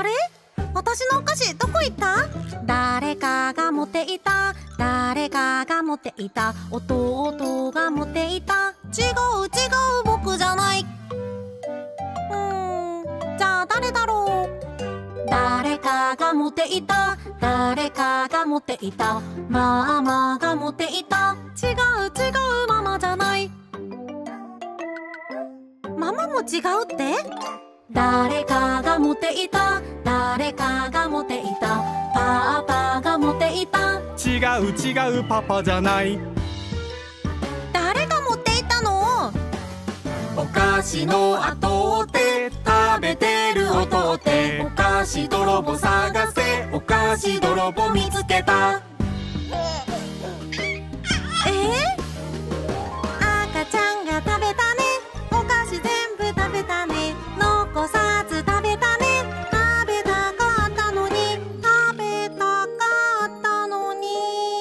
あれ、私のお菓子どこ行った？誰かが持っていた、誰かが持っていた、弟が持っていた。違う違う、僕じゃない。じゃあ誰だろう。誰かが持っていた、誰かが持っていた、ママが持っていた。違う違う、ママじゃない。ママも違うって？誰かが持っていた、誰かが持っていた、パパが持っていた。 違う違う、パパじゃない。 誰が持っていたの？ お菓子の後で食べてる音で、お菓子泥棒探せ、お菓子泥棒見つけた。 赤ちゃんが食べたね、お菓子全部食べたね、残さず食べたね、食べたかったのに、食べたかったのに。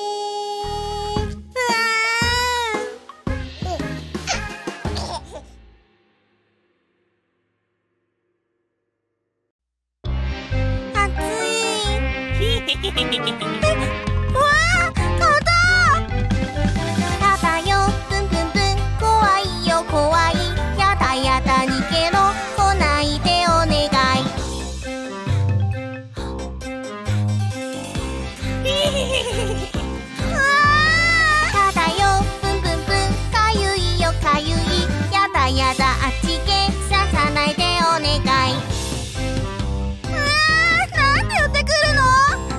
わあ、顔だ。やだよ、ブンブンブン、怖いよ怖い。やだやだ、逃げろ、来ないでお願い。やだよ、ブンブンブン、かゆいよかゆい。やだやだ、あっちへささないでお願い。なんで寄ってくるの？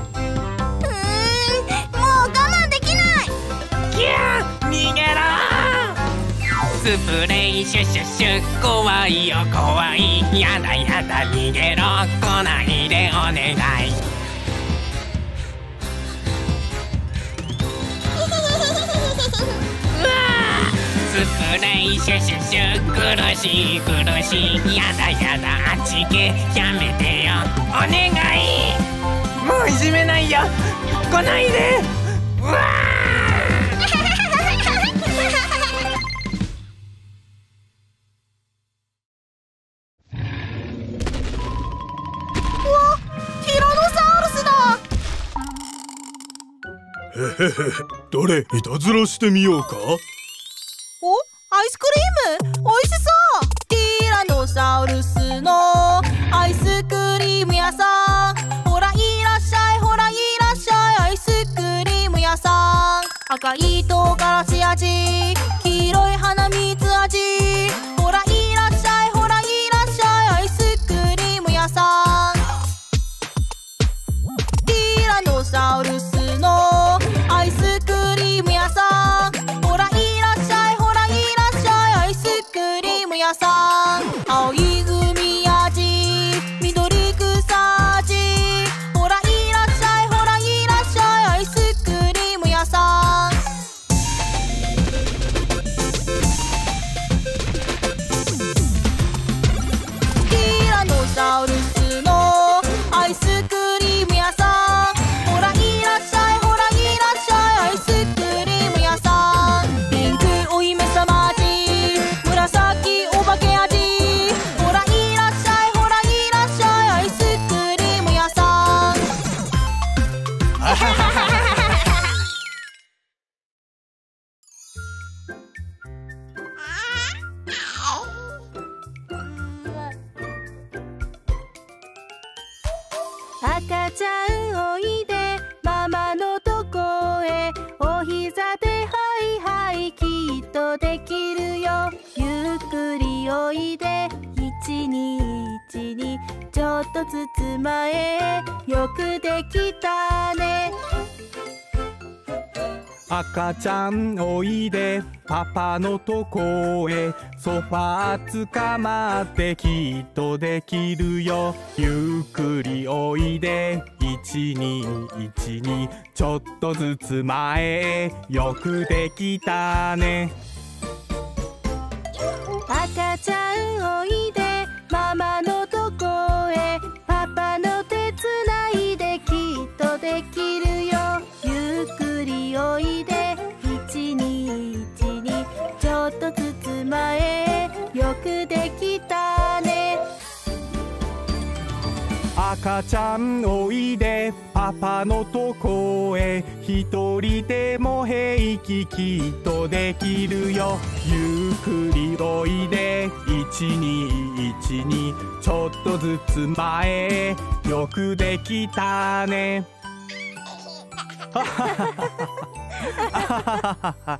もう我慢できない。 キャー、逃げろー。スプレーシュシュシュ、怖いよ怖い。やだやだ、逃げろ、来ないでお願い。うわー、スプレーシュシュシュ、苦しい苦しい。やだやだ、あっちへやめてよお願い。もういじめないよ、来ないで。うわー。 へへへ、どれ、いたずらしてみようか。 お、アイスクリーム、おいしそう。ティラノサウルスのアイスクリーム屋さん。ほらいらっしゃい、ほらいらっしゃい、アイスクリーム屋さん。赤い唐辛子味、黄色い花蜜味。ほらいらっしゃい、ほらいらっしゃい、アイスクリーム屋さん。ティラノサウルスのアイスクリーム屋さん。ほらいらっしゃい、ほらいらっしゃい、アイスクリーム屋さん。青い海味、緑草味。ほらいらっしゃい、ほらいらっしゃい、アイスクリーム屋さん。ティラノサウルスのアイスクリーム屋さん。ほらいらっしゃい、ほらいらっしゃい、アイスクリーム屋さん。ピンクお姫様味、紫お化け味。ほらいらっしゃい、ほらいらっしゃい、アイスクリーム屋さん。赤ちゃんおいで、ママのとこへ。お膝ではいはい、きっとできるよ。ゆっくりおいで、1212、ちょっとずつ前へ。よくできたね。 赤ちゃんおいで、パパのとこへ。ソファーつかまってきっとできるよ。ゆっくりおいで、1212、ちょっとずつ前へ。よくできたね。 赤ちゃんおいで、ママのとこへ。パパの手つないで、きっとできるよ。ゆっくりおいで、1212、ちょっとずつ前へ。よくできたね。 赤ちゃんおいでパパのとこへ一人でも平気きっとできるよゆっくりおいで1212ちょっとずつ前へよくできたねはははは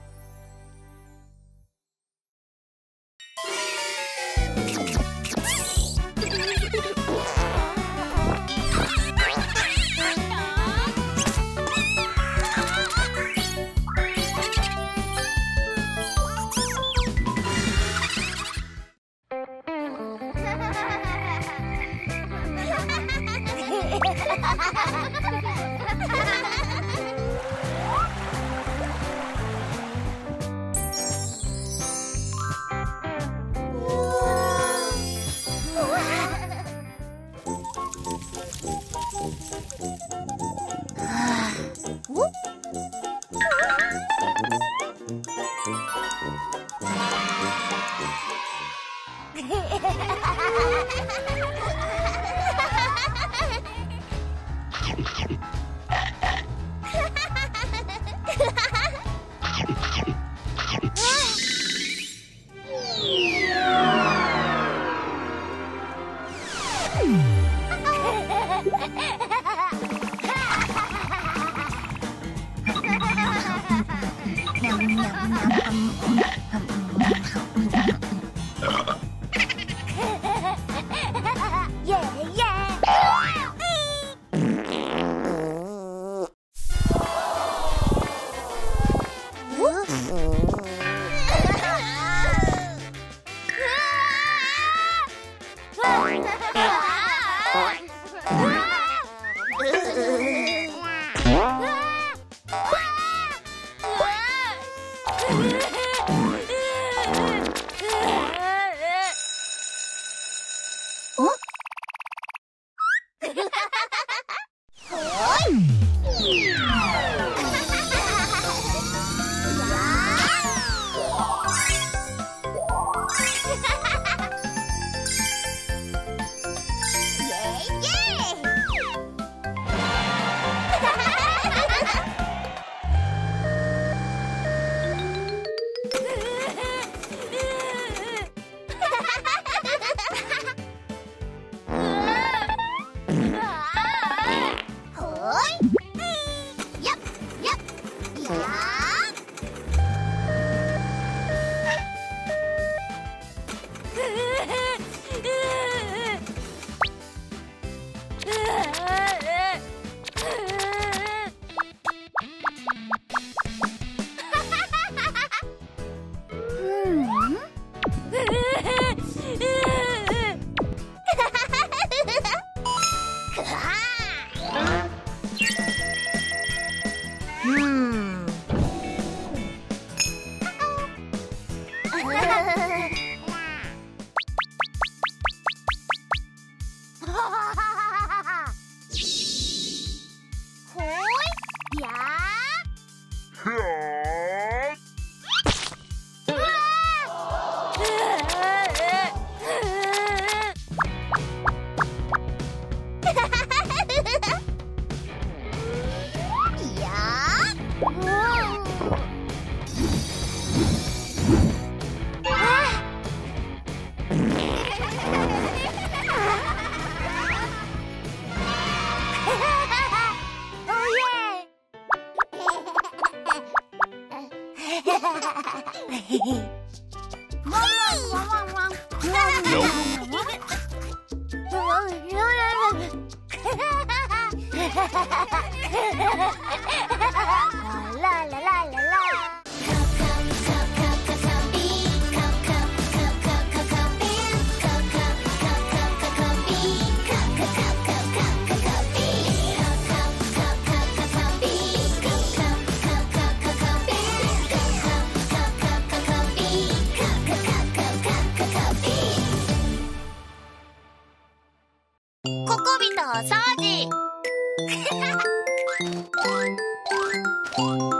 ココビトお掃除